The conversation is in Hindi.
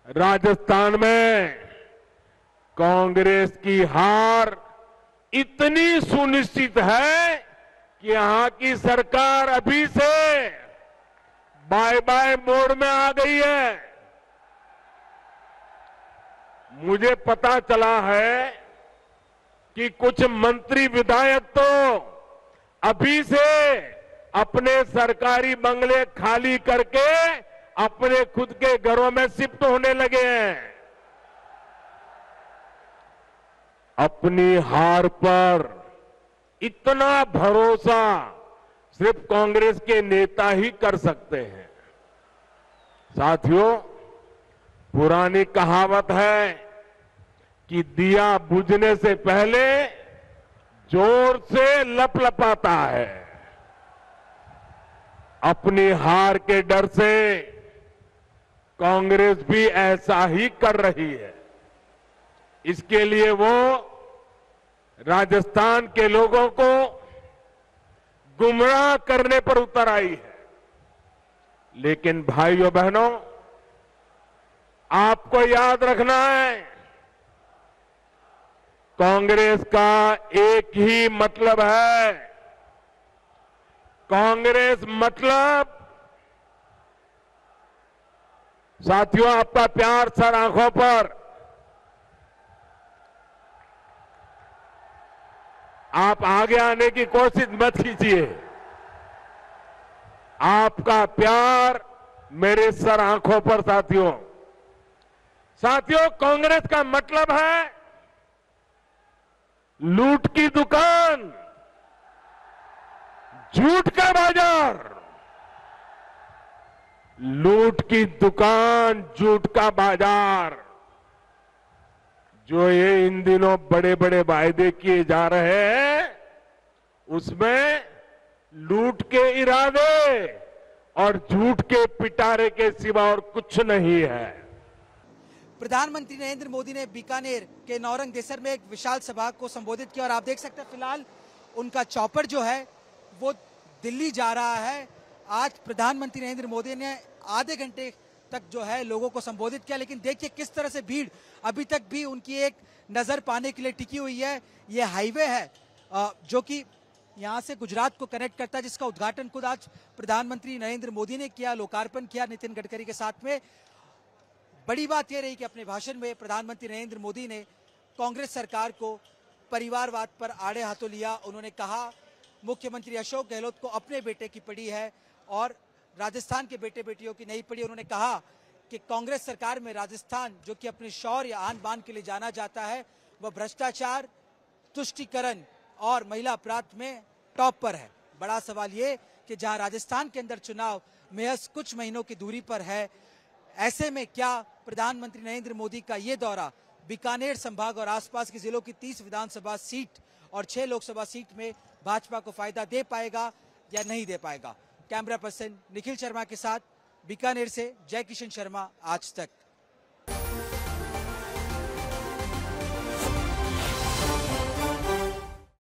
राजस्थान में कांग्रेस की हार इतनी सुनिश्चित है कि यहां की सरकार अभी से बाय बाय मोड में आ गई है। मुझे पता चला है कि कुछ मंत्री विधायक तो अभी से अपने सरकारी बंगले खाली करके अपने खुद के घरों में शिफ्ट होने लगे हैं। अपनी हार पर इतना भरोसा सिर्फ कांग्रेस के नेता ही कर सकते हैं। साथियों, पुरानी कहावत है कि दिया बुझने से पहले जोर से लपलपाता है। अपनी हार के डर से कांग्रेस भी ऐसा ही कर रही है। इसके लिए वो राजस्थान के लोगों को गुमराह करने पर उतर आई है। लेकिन भाइयों बहनों, आपको याद रखना है, कांग्रेस का एक ही मतलब है। कांग्रेस मतलब, साथियों आपका प्यार सर आंखों पर, आप आगे आने की कोशिश मत कीजिए। आपका प्यार मेरे सर आंखों पर। साथियों, कांग्रेस का मतलब है लूट की दुकान, झूठ का बाजार। लूट की दुकान, झूठ का बाजार, जो ये इन दिनों बड़े बड़े वायदे किए जा रहे हैं, उसमें लूट के इरादे और झूठ के पिटारे के सिवा और कुछ नहीं है। प्रधानमंत्री नरेंद्र मोदी ने बीकानेर के नौरंग देसर में एक विशाल सभा को संबोधित किया और आप देख सकते हैं फिलहाल उनका चॉपर जो है वो दिल्ली जा रहा है। आज प्रधानमंत्री नरेंद्र मोदी ने आधे घंटे तक जो है लोगों को संबोधित किया, लेकिन देखिए किस तरह से भीड़ अभी तक भी उनकी एक नजर पाने के लिए टिकी हुई है। ये हाईवे है जो कि यहाँ से गुजरात को कनेक्ट करता है, जिसका उद्घाटन खुद आज प्रधानमंत्री नरेंद्र मोदी ने किया, लोकार्पण किया नितिन गडकरी के साथ में। बड़ी बात यह रही कि अपने भाषण में प्रधानमंत्री नरेंद्र मोदी ने कांग्रेस सरकार को परिवारवाद पर आड़े हाथों लिया। उन्होंने कहा मुख्यमंत्री अशोक गहलोत को अपने बेटे की पड़ी है और राजस्थान के बेटे बेटियों की नहीं पड़ी। उन्होंने कहा कि कांग्रेस सरकार में राजस्थान, जो कि अपने शौर्य आन बान के लिए जाना जाता है, वह भ्रष्टाचार, तुष्टीकरण और महिला अपराध में टॉप पर है। बड़ा सवाल ये कि जहां राजस्थान के अंदर चुनाव महज कुछ महीनों की दूरी पर है, ऐसे में क्या प्रधानमंत्री नरेंद्र मोदी का ये दौरा बीकानेर संभाग और आसपास के जिलों की 30 विधानसभा सीट और 6 लोकसभा सीट में भाजपा को फायदा दे पाएगा या नहीं दे पाएगा? कैमरा पर्सन निखिल शर्मा के साथ बीकानेर से जय किशन शर्मा, आज तक।